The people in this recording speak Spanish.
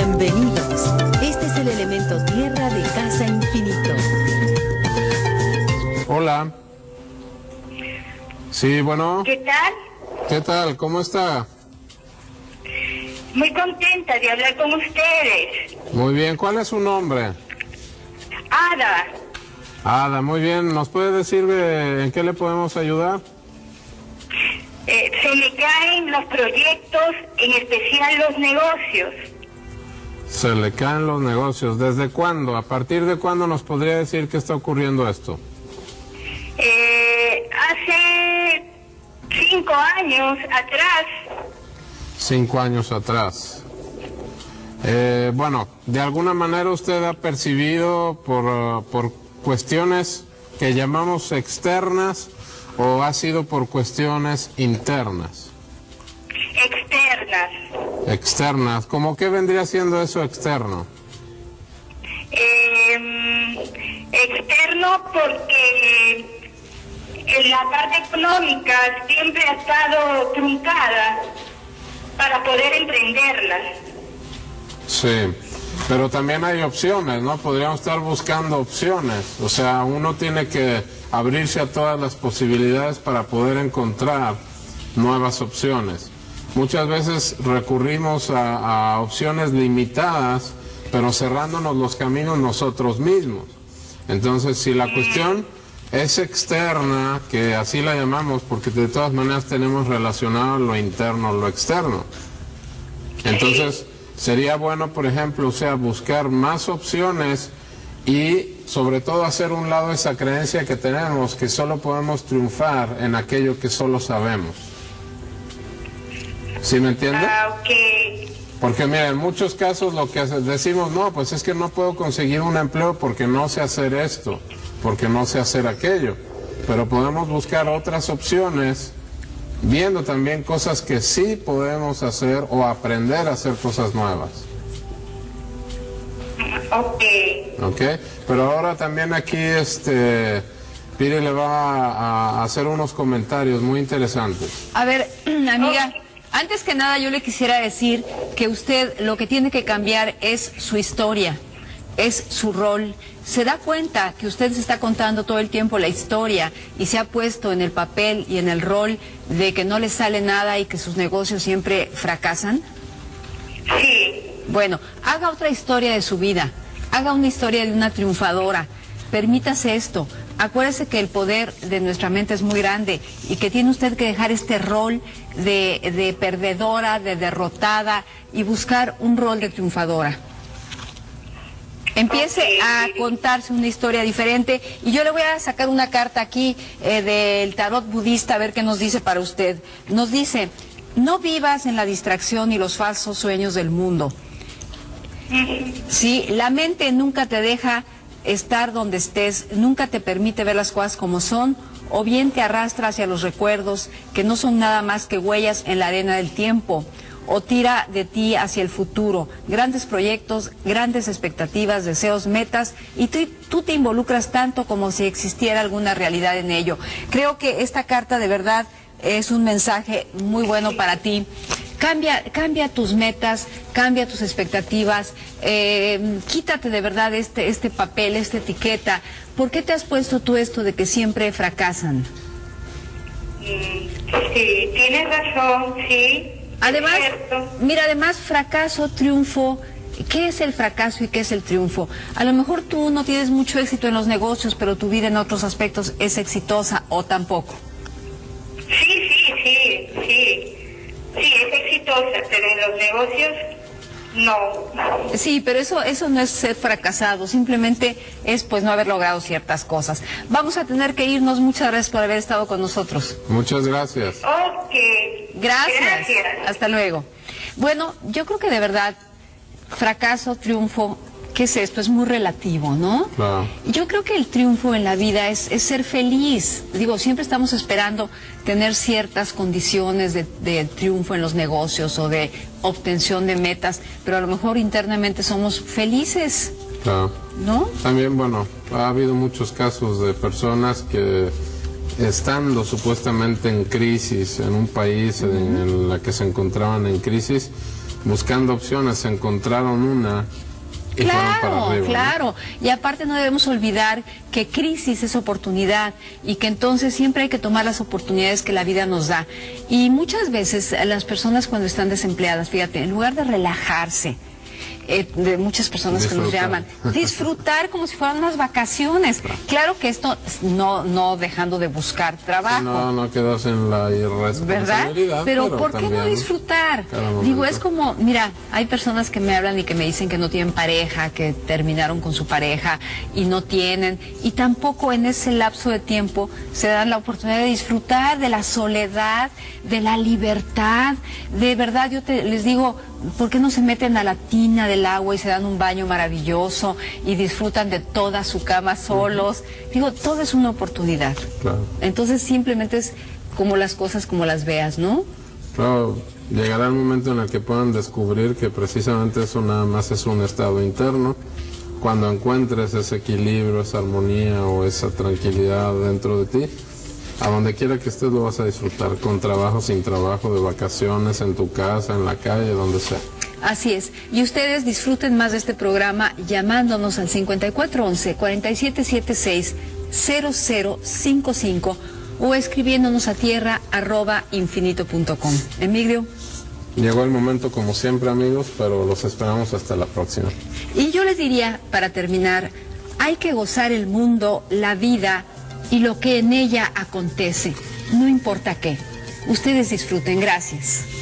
Bienvenidos. Este es el elemento tierra de Casa Infinito. Hola. Sí, bueno. ¿Qué tal? ¿Qué tal? ¿Cómo está? Muy contenta de hablar con ustedes. Muy bien. ¿Cuál es su nombre? Ada. Ada, muy bien. ¿Nos puede decir en qué le podemos ayudar? Se me caen los proyectos, en especial los negocios. Se le caen los negocios. ¿Desde cuándo? ¿A partir de cuándo nos podría decir que está ocurriendo esto? Hace 5 años atrás. 5 años atrás. Bueno, de alguna manera usted ha percibido por cuestiones que llamamos externas o ha sido por cuestiones internas. Externas. Externas. ¿Cómo qué vendría siendo eso externo? Externo porque en la parte económica siempre ha estado truncada para poder emprenderla. Sí, pero también hay opciones, ¿no? Podríamos estar buscando opciones. O sea, uno tiene que abrirse a todas las posibilidades para poder encontrar nuevas opciones. Muchas veces recurrimos a opciones limitadas, pero cerrándonos los caminos nosotros mismos. Entonces, si la cuestión es externa, que así la llamamos, porque de todas maneras tenemos relacionado lo interno, lo externo. Entonces, sería bueno, por ejemplo, o sea, buscar más opciones y sobre todo hacer un lado esa creencia que tenemos, que solo podemos triunfar en aquello que solo sabemos. ¿Sí me entiende? Ok. Porque mira, en muchos casos lo que decimos, no, pues es que no puedo conseguir un empleo porque no sé hacer esto, porque no sé hacer aquello. Pero podemos buscar otras opciones, viendo también cosas que sí podemos hacer o aprender a hacer cosas nuevas. Ok. ¿Ok? Pero ahora también aquí Pire le va a hacer unos comentarios muy interesantes. A ver, amiga, antes que nada yo le quisiera decir que usted lo que tiene que cambiar es su historia, es su rol. Se da cuenta que usted se está contando todo el tiempo la historia y se ha puesto en el papel y en el rol de que no le sale nada y que sus negocios siempre fracasan. Sí. Bueno, haga otra historia de su vida, haga una historia de una triunfadora, permítase esto, acuérdese que el poder de nuestra mente es muy grande y que tiene usted que dejar este rol de perdedora, de derrotada y buscar un rol de triunfadora. Empiece a contarse una historia diferente y yo le voy a sacar una carta aquí del tarot budista a ver qué nos dice para usted. Nos dice, no vivas en la distracción y los falsos sueños del mundo. Sí, la mente nunca te deja estar donde estés, nunca te permite ver las cosas como son, o bien te arrastra hacia los recuerdos que no son nada más que huellas en la arena del tiempo, o tira de ti hacia el futuro, grandes proyectos, grandes expectativas, deseos, metas, y tú te involucras tanto como si existiera alguna realidad en ello. Creo que esta carta de verdad es un mensaje muy bueno para ti. Cambia tus metas, cambia tus expectativas, quítate de verdad este papel, esta etiqueta. ¿Por qué te has puesto tú esto de que siempre fracasan? Sí, tienes razón, sí. Además, mira, además fracaso, triunfo, ¿qué es el fracaso y qué es el triunfo? A lo mejor tú no tienes mucho éxito en los negocios, pero tu vida en otros aspectos es exitosa o tampoco. Sí, es exitosa, pero en los negocios no. Sí, pero eso no es ser fracasado, simplemente es pues no haber logrado ciertas cosas. Vamos a tener que irnos, muchas gracias por haber estado con nosotros. Muchas gracias. Ok. Gracias. Hasta luego. Bueno, yo creo que de verdad, fracaso, triunfo, ¿qué es esto? Es muy relativo, ¿no? Claro. Yo creo que el triunfo en la vida es ser feliz. Digo, siempre estamos esperando tener ciertas condiciones de triunfo en los negocios o de obtención de metas, pero a lo mejor internamente somos felices. Claro. ¿No? También, bueno, ha habido muchos casos de personas que estando supuestamente en crisis en un país en la que se encontraban en crisis, buscando opciones, encontraron una y fueron para arriba, claro. ¿no? Y aparte no debemos olvidar que crisis es oportunidad y que entonces siempre hay que tomar las oportunidades que la vida nos da. Y muchas veces las personas cuando están desempleadas, fíjate, en lugar de relajarse, de muchas personas que nos llaman, disfrutar como si fueran unas vacaciones. Claro que esto no dejando de buscar trabajo. No quedas en la irresponsabilidad. ¿Verdad? Pero ¿por qué no disfrutar? Digo, es como, mira, hay personas que me hablan y que me dicen que no tienen pareja, que terminaron con su pareja y no tienen, y tampoco en ese lapso de tiempo se dan la oportunidad de disfrutar de la soledad, de la libertad. De verdad, les digo, ¿por qué no se meten a la tina del agua y se dan un baño maravilloso y disfrutan de toda su cama solos? Digo, todo es una oportunidad. Claro. Entonces simplemente es como las cosas como las veas, ¿no? Claro, llegará el momento en el que puedan descubrir que precisamente eso nada más es un estado interno. Cuando encuentres ese equilibrio, esa armonía o esa tranquilidad dentro de ti, a donde quiera que estés lo vas a disfrutar, con trabajo, sin trabajo, de vacaciones, en tu casa, en la calle, donde sea. Así es. Y ustedes disfruten más de este programa llamándonos al 5411-4776-0055 o escribiéndonos a tierra@infinito.com. Emilio. Llegó el momento, como siempre, amigos, pero los esperamos hasta la próxima. Y yo les diría, para terminar, hay que gozar el mundo, la vida y lo que en ella acontece, no importa qué. Ustedes disfruten. Gracias.